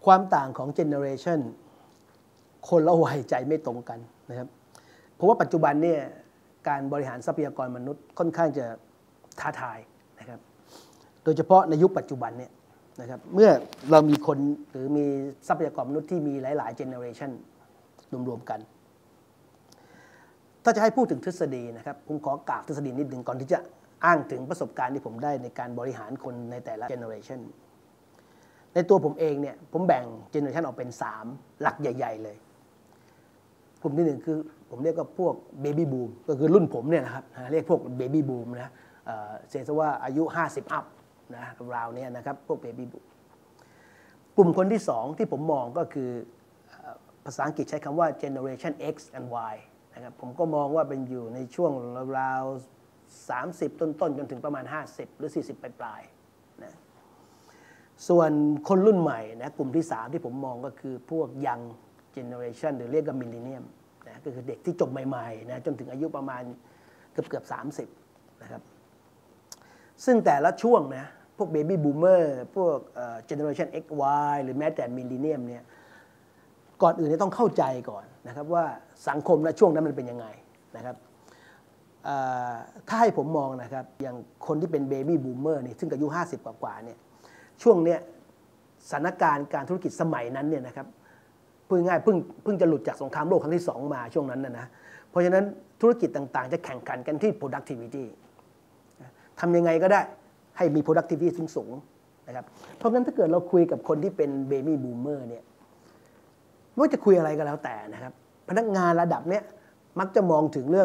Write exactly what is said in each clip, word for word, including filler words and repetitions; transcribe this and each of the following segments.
ความต่างของเจเนอเรชันคนละวัยใจไม่ตรงกันนะครับเพราะว่าปัจจุบันเนี่ยการบริหารทรัพยากรมนุษย์ค่อนข้างจะท้าทายนะครับโดยเฉพาะในยุคปัจจุบันเนี่ยนะครับเมื่อเรามีคนหรือมีทรัพยากรมนุษย์ที่มีหลายๆเจเนอเรชันรวมๆกันถ้าจะให้พูดถึงทฤษฎีนะครับผมขอกล่าวทฤษฎีนิดหนึ่งก่อนที่จะอ้างถึงประสบการณ์ที่ผมได้ในการบริหารคนในแต่ละเจเนอเรชันในตัวผมเองเนี่ยผมแบ่งเจเนอเรชันออกเป็นสามหลักใหญ่ๆเลยกลุ่มที่หนึ่งคือผมเรียกว่าพวกเบบี้บูมก็คือรุ่นผมเนี่ยนะครับเรียกพวกเบบี้บูมนะเชื่อว่าอายุห้าสิบอัพนะราวนี้นะครับพวกเบบี้บูมกลุ่มคนที่สองที่ผมมองก็คือภาษาอังกฤษใช้คำว่า generation X and Y นะครับผมก็มองว่าเป็นอยู่ในช่วงราวๆสามสิบต้นๆจนถึงประมาณห้าสิบหรือสี่สิบปลายๆนะส่วนคนรุ่นใหม่นะกลุ่มที่สามที่ผมมองก็คือพวก young generation หรือเรียกว่า millennium นะก็คือเด็กที่จบใหม่ๆนะจนถึงอายุประมาณเกือบเกือบสามสิบนะครับซึ่งแต่ละช่วงนะพวก baby boomer พวก generation X Y หรือแม้แต่ millennium เนี่ยก่อนอื่นต้องเข้าใจก่อนนะครับว่าสังคมณช่วงนั้นมันเป็นยังไงนะครับถ้าให้ผมมองนะครับอย่างคนที่เป็น baby boomer นี่ซึ่งอายุห้าสิบกว่าๆเนี่ยช่วงเนี้ยสถานการณ์การธุรกิจสมัยนั้นเนี่ยนะครับพูดง่ายเพิ่งเพิ่งจะหลุดจากสงครามโลกครั้งที่สองมาช่วงนั้นนะนะเพราะฉะนั้นธุรกิจต่างๆจะแข่งขันกันที่ productivity ทำยังไงก็ได้ให้มี productivity สูงๆนะครับเพราะงั้นถ้าเกิดเราคุยกับคนที่เป็น baby boomer เนี่ยไม่ว่าจะคุยอะไรก็แล้วแต่นะครับพนักงานระดับเนี้ยมักจะมองถึงเรื่อง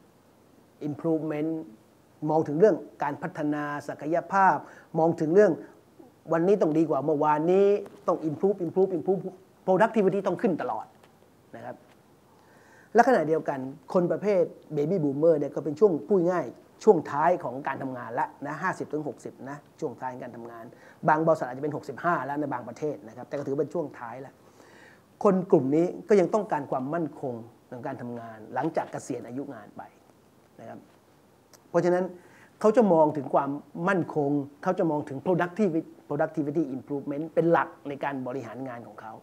improvement มองถึงเรื่องการพัฒนาศักยภาพมองถึงเรื่องวันนี้ต้องดีกว่าเมื่อวานนี้ต้อง improve improve improve productivity ต้องขึ้นตลอดนะครับและขณะเดียวกันคนประเภท baby boomer เนี่ยก็เป็นช่วงพูดง่ายช่วงท้ายของการทำงานแล้วนะห้าสิบถึงหกสิบนะช่วงท้ายการทำงานบางบริษัทอาจจะเป็นหกสิบห้าแล้วในบางประเทศนะครับแต่ก็ถือเป็นช่วงท้ายแล้วคนกลุ่มนี้ก็ยังต้องการความมั่นคงในการทำงานหลังจากเกษียณอายุงานไปนะครับเพราะฉะนั้นเขาจะมองถึงความมั่นคงเขาจะมองถึง productivity productivity improvement เป็นหลักในการบริหารงานของเขา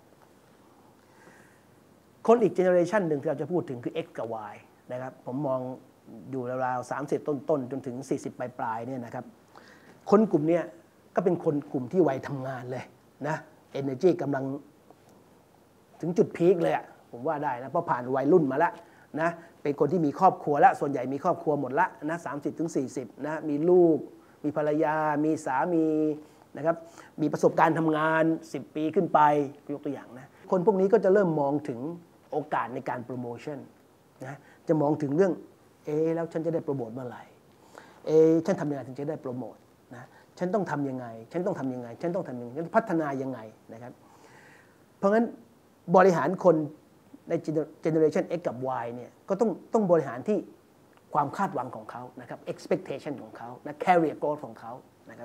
คนอีกเจเนอเรชันหนึ่งที่เราจะพูดถึงคือ X กับ Y นะครับผมมองอยู่ราวๆสามสิบต้นๆจนถึงสี่สิบปลายๆเนี่ยนะครับคนกลุ่มนี้ก็เป็นคนกลุ่มที่วัยทำงานเลยนะ energy กำลังถึงจุดพีคเลยอ่ะผมว่าได้นะเพราะผ่านวัยรุ่นมาแล้วนะเป็นคนที่มีครอบครัวแล้วส่วนใหญ่มีครอบครัวหมดละนะสามสิบถึงสี่สิบนะมีลูกมีภรรยามีสามีนะครับมีประสบการณ์ทำงานสิบปีขึ้นไปยกตัวอย่างนะคนพวกนี้ก็จะเริ่มมองถึงโอกาสในการโปรโมชั่นนะจะมองถึงเรื่องเอ๊แล้วฉันจะได้โปรโมทเมื่อไหร่เอ๊ฉันทำยังไงถึงจะได้โปรโมทนะฉันต้องทำยังไงฉันต้องทำยังไงฉันต้องทำยังไงฉันพัฒนายังไงนะครับเพราะงั้นบริหารคนใน generation X กับ Y เนี่ยก็ต้องต้องบริหารที่ความคาดหวังของเขานะครับ expectation ของเขานะ career growth ของเขานะครับ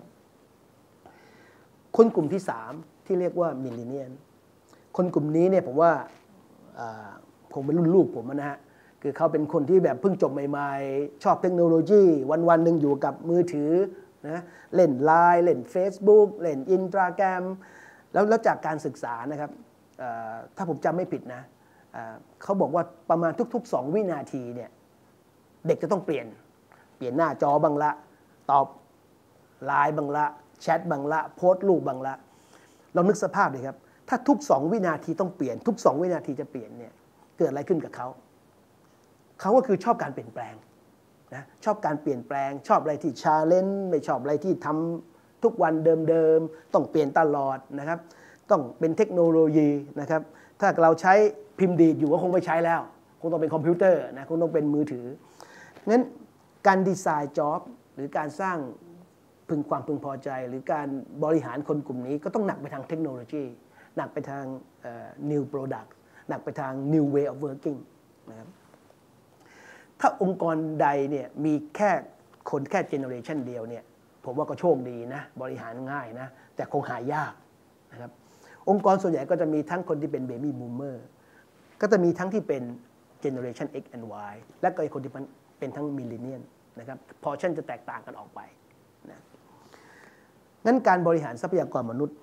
คนกลุ่มที่สามที่เรียกว่า millennial คนกลุ่มนี้เนี่ยผมว่าผมเป็นรุ่นลูกผมนะฮะคือเขาเป็นคนที่แบบเพิ่งจบใหม่ๆชอบเทคโนโลยีวันๆหนึ่งอยู่กับมือถือนะเล่น ไลน์ เล่น Facebook เล่น Instagram แล้วแล้วจากการศึกษานะครับถ้าผมจำไม่ผิดนะเขาบอกว่าประมาณทุกๆสองวินาทีเนี่ยเด็กจะต้องเปลี่ยนเปลี่ยนหน้าจอบังละตอบ ไลน์ บังละแชทบังละโพสต์รูปบังละเรานึกสภาพเลยครับถ้าทุกสองวินาทีต้องเปลี่ยนทุกสองวินาทีจะเปลี่ยนเนี่ยเกิดอะไรขึ้นกับเขาเขาก็คือชอบการเปลี่ยนแปลงนะชอบการเปลี่ยนแปลงชอบอะไรที่ชาเลนจ์ไม่ชอบอะไรที่ทำทุกวันเดิมๆต้องเปลี่ยนตลอดนะครับต้องเป็นเทคโนโลยีนะครับถ้าเราใช้พิมพ์ดีดอยู่ก็คงไม่ใช้แล้วคงต้องเป็นคอมพิวเตอร์นะคงต้องเป็นมือถืองั้นการดีไซน์จ็อบหรือการสร้างพึงความพึงพอใจหรือการบริหารคนกลุ่มนี้ก็ต้องหนักไปทางเทคโนโลยีหนักไปทาง new product หนักไปทาง new way of working นะครับถ้าองค์กรใดเนี่ยมีแค่คนแค่เจเนอเรชันเดียวเนี่ยผมว่าก็โชคดีนะบริหารง่ายนะแต่คงหายากนะครับองค์กรส่วนใหญ่ก็จะมีทั้งคนที่เป็น baby boomer ก็จะมีทั้งที่เป็น generation X and Y และก็คนที่เป็นทั้ง millennial นะครับพอชั่นจะแตกต่างกันออกไปนะงั้นการบริหารทรัพยากรมนุษย์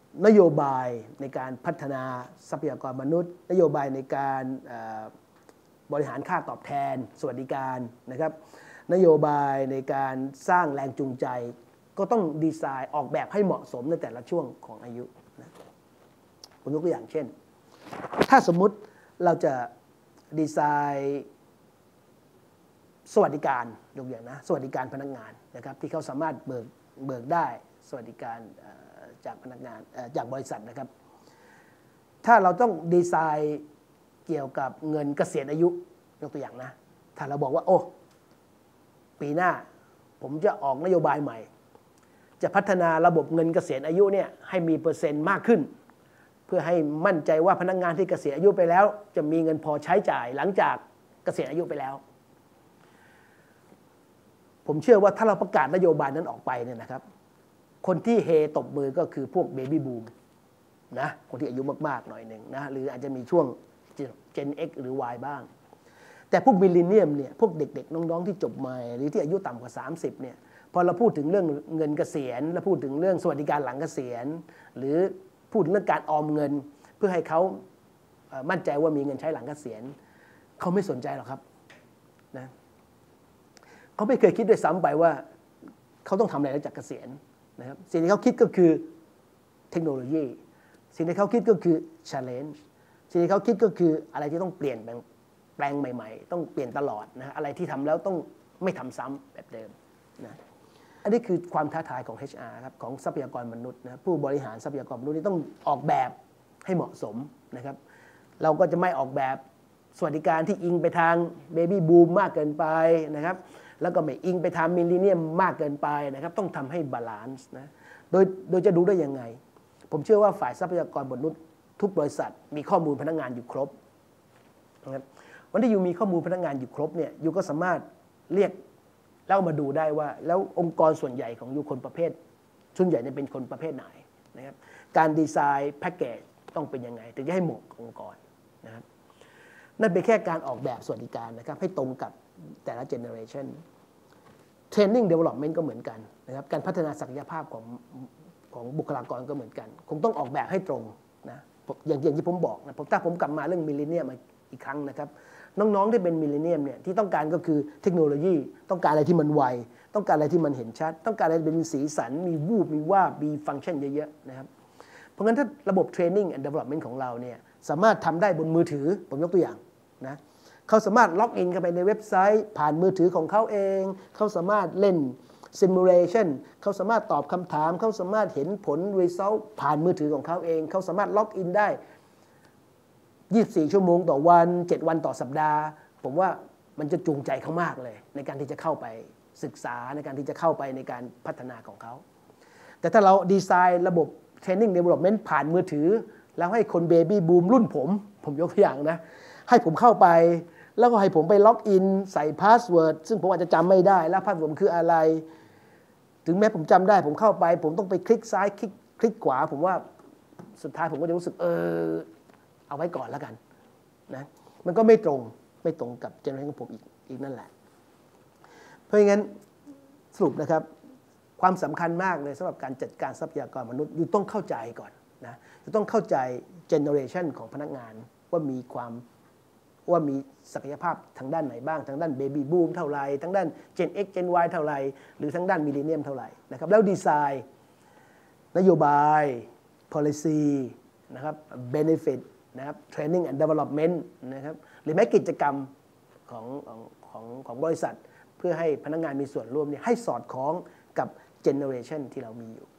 นโยบายในการพัฒนาทรัพยากรมนุษย์นโยบายในการบริหารค่าตอบแทนสวัสดิการนะครับนโยบายในการสร้างแรงจูงใจก็ต้องดีไซน์ออกแบบให้เหมาะสมในแต่ละช่วงของอายุนะผมยกตัวอย่างเช่นถ้าสมมุติเราจะดีไซน์สวัสดิการยกอย่างนะสวัสดิการพนักงานนะครับที่เขาสามารถเบิกเบิกได้สวัสดิการจากพนักงานจากบริษัทนะครับถ้าเราต้องดีไซน์เกี่ยวกับเงินเกษียณอายุยกตัวอย่างนะถ้าเราบอกว่าโอ้ปีหน้าผมจะออกนโยบายใหม่จะพัฒนาระบบเงินเกษียณอายุเนี่ยให้มีเปอร์เซ็นต์มากขึ้นเพื่อให้มั่นใจว่าพนักงานที่เกษียณอายุไปแล้วจะมีเงินพอใช้จ่ายหลังจากเกษียณอายุไปแล้วผมเชื่อว่าถ้าเราประกาศนโยบายนั้นออกไปเนี่ยนะครับคนที่เฮตบมือก็คือพวกเบบี้บูมนะคนที่อายุมากๆหน่อยหนึ่งนะหรืออาจจะมีช่วง Gen X หรือ Y บ้างแต่พวกมิลเลนเนียมเนี่ยพวกเด็กๆน้องๆที่จบใหม่หรือที่อายุต่ำกว่าสามสิบเนี่ยพอเราพูดถึงเรื่องเงินเกษียณและพูดถึงเรื่องสวัสดิการหลังเกษียณหรือพูดถึงเรื่องการออมเงินเพื่อให้เขามั่นใจว่ามีเงินใช้หลังเกษียณเขาไม่สนใจหรอกครับนะเขาไม่เคยคิดด้วยซ้ำไปว่าเขาต้องทำอะไรหลังจากเกษียณนะครับสิ่งที่เขาคิดก็คือเทคโนโลยีสิ่งที่เขาคิดก็คือ challenge สิ่งที่เขาคิดก็คืออะไรที่ต้องเปลี่ยนแปลงแปลงใหม่ๆต้องเปลี่ยนตลอดนะอะไรที่ทำแล้วต้องไม่ทำซ้ำแบบเดิมนะอันนี้คือความท้าทายของ เอช อาร์ ครับของทรัพยากรมนุษย์นะผู้บริหารทรัพยากรมนุษย์นี่ต้องออกแบบให้เหมาะสมนะครับเราก็จะไม่ออกแบบสวัสดิการที่อิงไปทางเบบี้บูมมากเกินไปนะครับแล้วก็ไม่อิงไปทางมิลเลนเนียมมากเกินไปนะครับต้องทำให้บาลานซ์นะโดยโดยจะดูได้ยังไงผมเชื่อว่าฝ่ายทรัพยากรมนุษย์ทุกบริษัทมีข้อมูลพนักงานอยู่ครบนะครับวันที่อยู่มีข้อมูลพนักงานอยู่ครบเนี่ยอยู่ก็สามารถเรียกแล้วมาดูได้ว่าแล้วองค์กรส่วนใหญ่ของอยู่คนประเภทส่วนใหญ่จะเป็นคนประเภทไหนนะครับการดีไซน์แพ็กเกจต้องเป็นยังไงถึงจะให้เหมาะกับองค์กรนะครับนั่นเป็นแค่การออกแบบสวัสดิการนะครับให้ตรงกับแต่ละเจเนอเรชันเทรนนิ่งเดเวล็อปเมนต์ก็เหมือนกันนะครับการพัฒนาศักยภาพของของบุคลากรก็เหมือนกันคงต้องออกแบบให้ตรงนะอย่างอย่างที่ผมบอกนะผมถ้าผมกลับมาเรื่องมิลเลนเนียมอีกครั้งนะครับน้องๆที่เป็นมิลเลนเนียมเนี่ยที่ต้องการก็คือเทคโนโลยีต้องการอะไรที่มันไวต้องการอะไรที่มันเห็นชัดต้องการอะไรเป็นสีสันมีวูบมีว่าบมีฟังก์ชันเยอะๆนะครับเพราะงั้นถ้าระบบเทรนนิ่งแอนด์เดเวล็อปเมนต์ของเราเนี่ยสามารถทำได้บนมือถือผมยกตัวอย่างนะเขาสามารถล็อกอินเข้าไปในเว็บไซต์ผ่านมือถือของเขาเองเขาสามารถเล่นsimulation เขาสามารถตอบคำถามเขาสามารถเห็นผล result ผ่านมือถือของเขาเองเขาสามารถล็อกอินได้ยี่สิบสี่ชั่วโมงต่อวันเจ็ดวันต่อสัปดาห์ผมว่ามันจะจูงใจเขามากเลยในการที่จะเข้าไปศึกษาในการที่จะเข้าไปในการพัฒนาของเขาแต่ถ้าเราดีไซน์ระบบ Training Development ผ่านมือถือแล้วให้คนเบบี้บูมรุ่นผมผมยกตัวอย่างนะให้ผมเข้าไปแล้วก็ให้ผมไปล็อกอินใส่พาสเวิร์ดซึ่งผมอาจจะจำไม่ได้แล้วพาสเวิร์ดคืออะไรถึงแม้ผมจำได้ผมเข้าไปผมต้องไปคลิกซ้ายคลิกคลิกขวาผมว่าสุดท้ายผมก็จะรู้สึกเออเอาไว้ก่อนแล้วกันนะมันก็ไม่ตรงไม่ตรงกับเจเนอเรชันของผมอีกอีกนั่นแหละเพราะงั้นสรุปนะครับความสำคัญมากเลยสำหรับการจัดการทรัพยากรมนุษย์อยู่ต้องเข้าใจก่อนนะจะต้องเข้าใจเจเนอเรชันของพนักงานว่ามีความว่ามีศักยภาพทางด้านไหนบ้างทางด้านเบบี้บูมเท่าไรทางด้าน Gen X Gen Y เท่าไรหรือทางด้านมิลเลนเนียมเท่าไหร่นะครับแล้วดีไซน์นโยบาย policy นะครับ benefit นะครับ training and development นะครับหรือแม้กิจกรรมของของของของบริษัทเพื่อให้พนักงานมีส่วนร่วมเนี่ยให้สอดคล้องกับ generation ที่เรามีอยู่